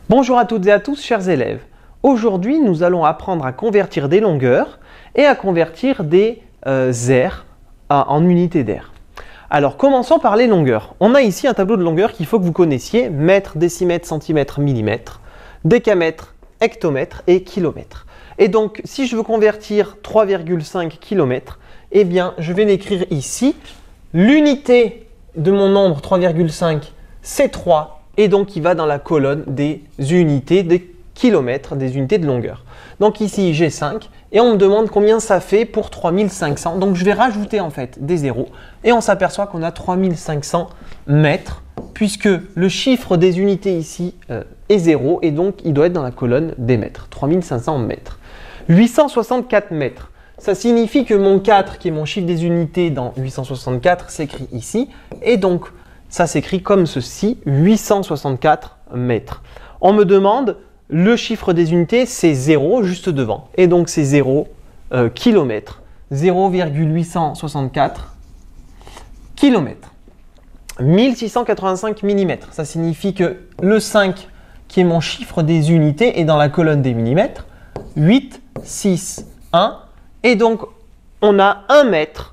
Bonjour à toutes et à tous, chers élèves. Aujourd'hui, nous allons apprendre à convertir des longueurs et à convertir des aires en unités d'air. Alors, commençons par les longueurs. On a ici un tableau de longueur qu'il faut que vous connaissiez, mètres, décimètres, centimètres, millimètres, décamètres, hectomètres et kilomètres. Et donc, si je veux convertir 3,5 km, eh bien, je vais l'écrire ici. L'unité de mon nombre 3,5, c'est 3. Et donc, il va dans la colonne des unités de kilomètres, des unités de longueur. Donc ici, j'ai 5 et on me demande combien ça fait pour 3500. Donc, je vais rajouter en fait des zéros et on s'aperçoit qu'on a 3500 mètres puisque le chiffre des unités ici est 0 et donc il doit être dans la colonne des mètres. 3500 mètres. 864 mètres. Ça signifie que mon 4, qui est mon chiffre des unités dans 864, s'écrit ici. Et donc, ça s'écrit comme ceci, 864 mètres. On me demande, le chiffre des unités, c'est 0 juste devant. Et donc, c'est 0 km. 0,864 km. 1685 mm. Ça signifie que le 5, qui est mon chiffre des unités, est dans la colonne des millimètres. 8, 6, 1. Et donc, on a 1 mètre,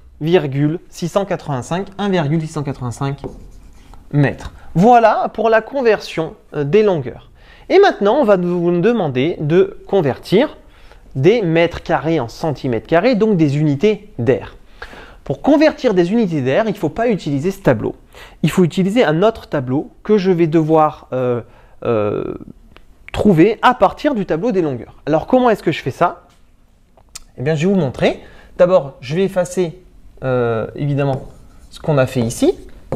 1,685 mètres. Voilà pour la conversion des longueurs. Et maintenant, on va vous demander de convertir des mètres carrés en centimètres carrés, donc des unités d'air. Pour convertir des unités d'air, il ne faut pas utiliser ce tableau. Il faut utiliser un autre tableau que je vais devoir trouver à partir du tableau des longueurs. Alors, comment est-ce que je fais ça? Eh bien, je vais vous montrer. D'abord, je vais effacer évidemment ce qu'on a fait ici.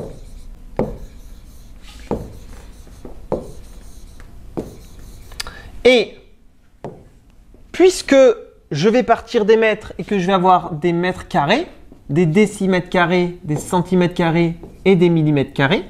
Et puisque je vais partir des mètres et que je vais avoir des mètres carrés, des décimètres carrés, des centimètres carrés et des millimètres carrés,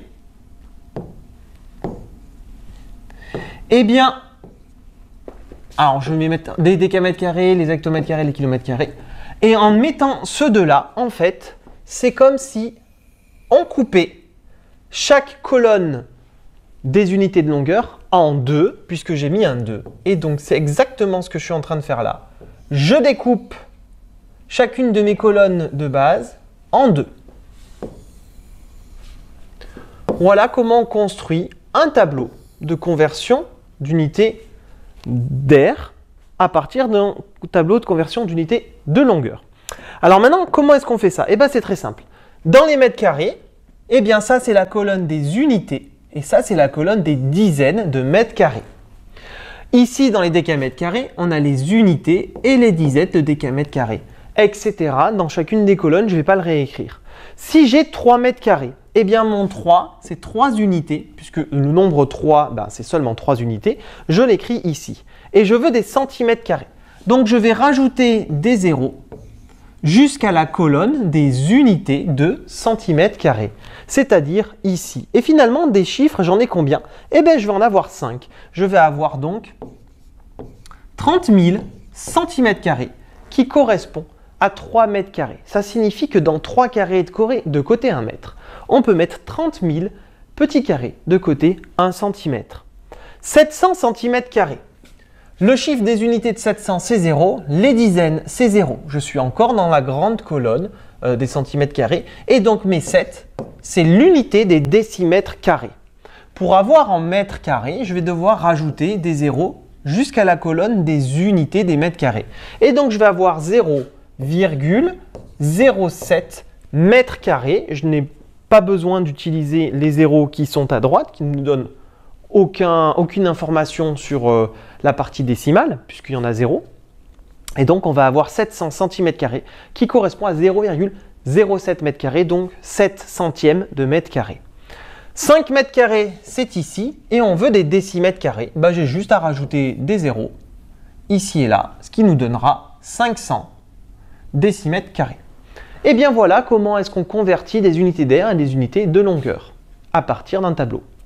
eh bien, alors je vais mettre des décamètres carrés, les hectomètres carrés, les kilomètres carrés. Et en mettant ceux deux-là, en fait, c'est comme si on coupait chaque colonne des unités de longueur en deux, puisque j'ai mis un 2. Et donc, c'est exactement ce que je suis en train de faire là. Je découpe chacune de mes colonnes de base en 2. Voilà comment on construit un tableau de conversion d'unités d'air à partir d'un tableau de conversion d'unités de longueur. Alors maintenant, comment est-ce qu'on fait ça? Eh bien, c'est très simple. Dans les mètres carrés, eh bien, ça, c'est la colonne des unités. Et ça, c'est la colonne des dizaines de mètres carrés. Ici, dans les décamètres carrés, on a les unités et les dizaines de décamètres carrés, etc. Dans chacune des colonnes, je ne vais pas le réécrire. Si j'ai 3 mètres carrés, eh bien mon 3, c'est 3 unités, puisque le nombre 3, c'est seulement 3 unités. Je l'écris ici. Et je veux des centimètres carrés. Donc, je vais rajouter des zéros jusqu'à la colonne des unités de centimètres carrés, c'est-à-dire ici. Et finalement, des chiffres, j'en ai combien? Eh bien, je vais en avoir 5. Je vais avoir donc 30 000 centimètres carrés qui correspond à 3 mètres carrés. Ça signifie que dans 3 carrés de côté 1 mètre, on peut mettre 30 000 petits carrés de côté 1 centimètre. 700 centimètres carrés. Le chiffre des unités de 700, c'est 0. Les dizaines, c'est 0. Je suis encore dans la grande colonne des centimètres carrés. Et donc, mes 7, c'est l'unité des décimètres carrés. Pour avoir en mètres carrés, je vais devoir rajouter des zéros jusqu'à la colonne des unités des mètres carrés. Et donc, je vais avoir 0,07 mètres carrés. Je n'ai pas besoin d'utiliser les zéros qui sont à droite, qui ne nous donnent aucune information sur la partie décimale, puisqu'il y en a 0. Et donc, on va avoir 700 cm² qui correspond à 0,07 m², donc 7 centièmes de mètre carré. 5 mètres carrés, c'est ici, et on veut des décimètres carrés. J'ai juste à rajouter des zéros, ici et là, ce qui nous donnera 500 décimètres carrés. Et bien voilà comment est-ce qu'on convertit des unités d'air et des unités de longueur à partir d'un tableau.